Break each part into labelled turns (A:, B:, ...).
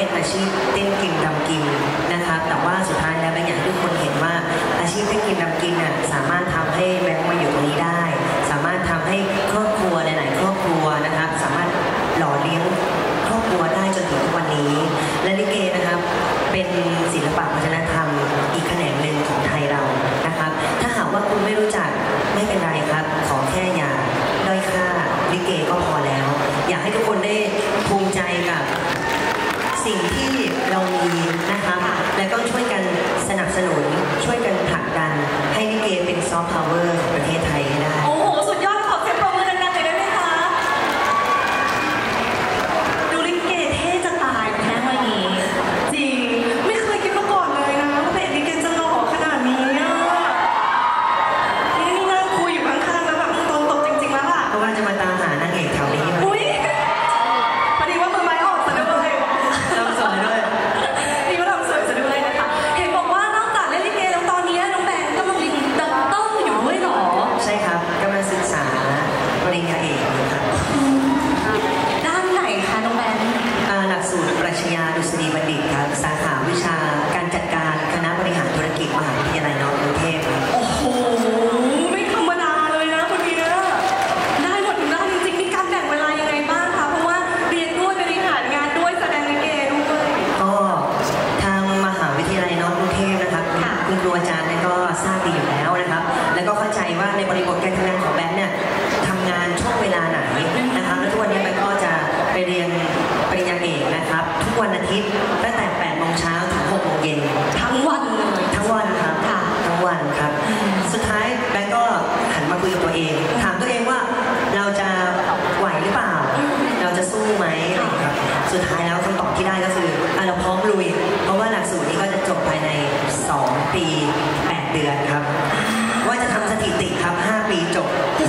A: เป็นอาชีพเต้นกินรำกินนะครับแต่ว่าสุดท้ายแล้วแบงค์อยากให้ทุกคนเห็นว่าอาชีพเต้นกินรำกินน่ะสามารถทำให้แบงค์มาอยู่ตรงนี้ได้สามารถทำให้ครอบครัวหลายๆครอบครัวนะครับสามารถหล่อเลี้ยงครอบครัวได้จนถึงทุกวันนี้และลิเกนะครับเป็นศิลปะวัฒนธรรมอีกแขนงหนึ่งของไทยเรานะครับถ้าหากว่าคุณไม่รู้จักไม่เป็นไรครับขอแค่อย่าด้อยค่าลิเกก็พอแล้วอยากให้ทุกคนได้ภูมิใจกับสิ่งที่เรามีนะครับและก็ช่วยกันสนับสนุนช่วยกันผลักดันให้ลิเกเป็นซอฟต์พาวเวอร์ของประเทศไทยให้ได้
B: โอ้โหสุดยอดขอเสียงปรบมือดังๆเลยได้ไหมคะดูลิเกเท่จะตายแค่วันนี้จริงไม่เคยคิดมาก่อนเลยนะว่าเป็นลิเกจะหล่อขนาดนี้นี่นั่งคุยอยู่ข้างๆแล้วแบบตรงตกจริงๆแล้วล่ะ
A: เพราะว่าจะมาตามหานางเอกแถวนี้
B: อุ้ยพอดีว่ามือไม้ออกซะด้วย
A: ทำสวยด้วย
B: นี่ก็ทำสวยซะด้วยนะคะเห็นบอกว่านอกจากเล่นลิเกแล้วตอนนี้น้องแบงค์กำลังเรียนด็อกเตอร์อยู่ด้วยเหรอ
A: ใช่ครับกำลังศึกษาปริญญาเอกครับ
B: ด้านไหนคะน้องแบงค์
A: หลักสูตรปรัชญาดุษฎีบัณฑิตครับสาขาวิชาการจัดการคณะบริหารธุรกิจมหาวิทยาลัยนอกกรุงเทพ
B: โอ้โหไม่ธรรมดาเลยนะคนนี้นะได้หมดทุกด้านจริงๆมีการแบ่งเวลายังไงบ้างคะเพราะว่าเรียนด้วยบริหารงานด้วยแสดงลิเกด้วย
A: ก็ทางมหาวิทยาลัยนอกกรุงเทพนะครับคุณครูอาจารย์ก็ทราบดีอยู่แล้วนะครับแล้วก็เข้าใจว่าในบริบทการทำงานของแบงค์เนี่ยทำงานช่วงเวลาไหนนะครับแล้วทุกวันนี้แบงค์ก็จะไปเรียนปริญญาเอกนะครับทุกวันอาทิตย์ตั้งแต่8 โมงเช้าถึง6 โมงเย็น
B: ทั้งวันเลย
A: ทั้งวันครับทั้งวันครับสุดท้ายแบงค์ก็หันมาคุยกับตัวเองถามตัวเองว่าเราจะไหวหรือเปล่าเราจะสู้ไหมครับสุดท้ายแล้วคำตอบที่ได้ก็คือเราพร้อมลุยเพราะว่าหลักสูตรนี้ก็จะจบภายใน2 ปี 8 เดือนครับว่าจะทำสถิติครับ5 ปีจบ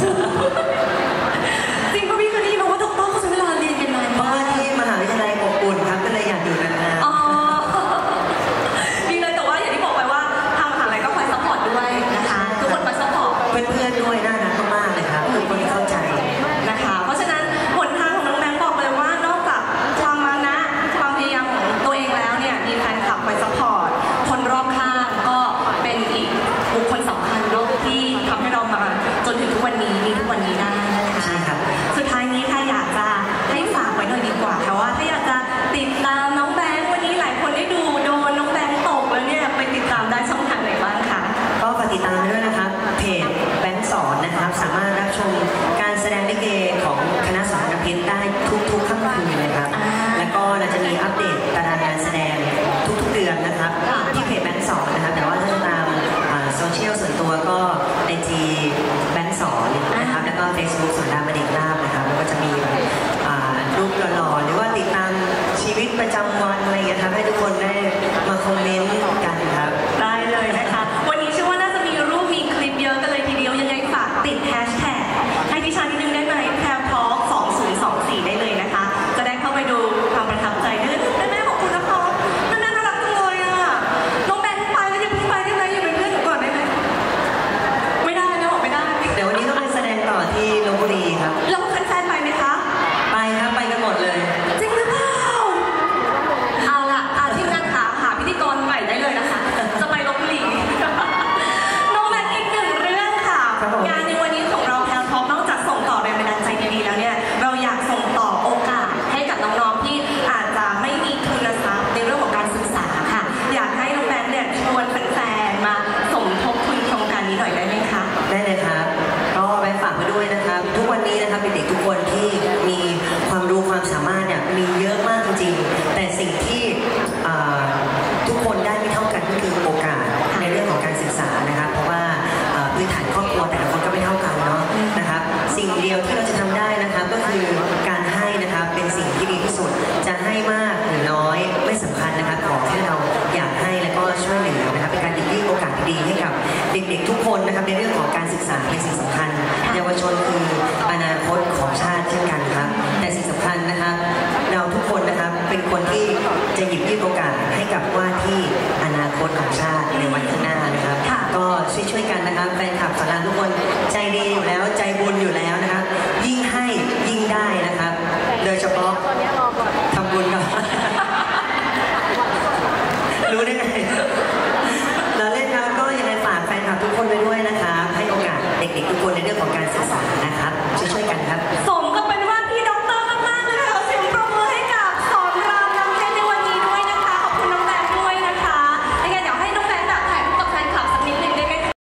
B: จริงป่ะพี่เคยได้ยินมาว่าด็อกเตอร์เขาใช้เวลาเรียนกันนาน
A: เพราะว่าที่มหาวิทยาลัยอบอุ่นครับก็เลยอยากอยู่นาน
B: ๆอ๋อดีเลยแต่ว่าอย่างที่บอกไปว่าทางมหาลัยก็คอยซัพพอร์ตด้วยนะคะทุกคนมาซัพพอร์ต
A: เพื่อนๆด้วยน่ารักมากๆเลยครับทุกคนที่เข้าใจ
B: นะคะเพราะฉะนั้นหนทางของน้องแบงค์บอกเลยว่านอกจากความมานะความพยายามของตัวเองแล้วเนี่ยมีแฟนคลับคอยซัพพอร์ตคนรอบข้างก็เป็นอีกบุคคลสำคัญเนาะที่ทำให้เรามาจนถึงทุกวันนี้มีทุกวันนี้ได้นะคะ
A: ใช่ครับ
B: สุดท้ายนี้ค่ะอยากจะให้ฝากไว้หน่อยดีกว่าค่ะว่าถ้าอยากจะติดตามน้องแบงค์วันนี้หลายคนได้ดูโดนน้องแบงค์ตกแล้วเนี่ยไปติดตามได้ช่องทางไหนบ้างคะ
A: ก็ฝากติดตามด้วยนะครับเพจแบงค์สอนนะครับสามารถรับชมการแสดงลิเกของคณะสอนน้ำเพชรได้ทุกค่ำคืนนะครับแล้วก็เราจะมีอัปเดตตารางการแสดงทุกๆเดือนนะครับที่เพจแบงค์สอนนะครับแต่ว่าถ้าจะตามโซเชียลส่วนตัวก็IGแบงค์สอนนะครับแล้วก็ Facebook สอนรามเด็กลาบนะครับแล้วก็จะมีรูปหล่อๆหรือว่าติดตามชีวิตประจำวันอะไรอย่างเงี้ยครับให้ทุกคนได้มาคอมเมนต์กันครับ
B: ได้เลยนะคะวันนี้เชื่อว่าน่าจะมีรูปมีคลิปเยอะกันเลยทีเดียวยังไงฝากติดแฮชแท็กให้ดิฉันนิดนึงได้ไหมแพรวทอล์ก2024ได้เลยนะคะจะได้เข้าไปดูความประทับใจด้วยแม่ของคุณนะคะแม่น่ารักจังเลยอ่ะน้องแบงค์ไปแล้วอย่าเพิ่งไปได้ไหมอย่าเป็นเพื่อนก่อนได้ไหมไม่ได้นะบอกไม่ได้
A: เดี๋ยววันนี้ต้องไปแสดงต่อที่ลพบุรีครับ
B: แล้วแฟนๆไปไหมคะ
A: ไปครับไปกันหมดเลย
B: จริงหรือเปล่าเอาล่ะทีมงานหาพิธีกรใหม่ได้เลยนะคะจะไปลพบุรีน้องแบงค์อีกหนึ่งเรื่องค่ะงานในวันนี้ของเราแพลวท็อปนอกจากส่งต่อแรงบันดาลใจดีๆแล้วเนี่ยเราอยากส่งต่อโอกาสให้กับน้องๆที่อาจจะไม่มีทุนทรัพย์ในเรื่องของการศึกษาค่ะอยากให้น้องแบงค์เนี่ยชวนแฟนๆมาสมทบทุนโครงการนี้หน่อยได้ไหมคะ
A: ได้เลยครับก็ไปฝากไว้ด้วยนะครับทุกวันนี้นะครับเด็กๆทุกคนที่มีความรู้ความสามารถเนี่ยมีเยอะมากจริงๆแต่สิ่งที่ทุกคนได้ไม่เท่ากันก็คือโอกาสในเรื่องของการศึกษานะครับเพราะว่าพื้นฐานครอบครัวแต่ละคนก็ไม่เท่ากันเนาะนะครับสิ่งเดียวที่เราจะทำได้นะครับก็คือการให้นะครับเป็นสิ่งที่ดีที่สุดจะให้มากหรือน้อยไม่สำคัญนะครับขอแค่เราอยากให้แล้วก็ช่วยเหลือนะครับเป็นการยื่นโอกาสดีให้กับเด็กๆทุกคนนะครับในเรื่องของการศึกษาเป็นสิ่งสำคัญเยาวชนคืออนาคตของชาติเช่นกันครับแต่สิ่งสำคัญนะครับเราทุกคนนะครับเป็นคนที่จะหยิบยื่นโอกาสให้กับว่าที่อนาคตของชาติในวันข้างหน้านะครับก็ช่วยกันนะครับแฟนคลับสอนรามทุกคนใจดีอยู่แล้วใจบุญอยู่แล้วนะครับยิ่งให้ยิ่งได้นะครับโดยเฉพาะทำบุญก่อน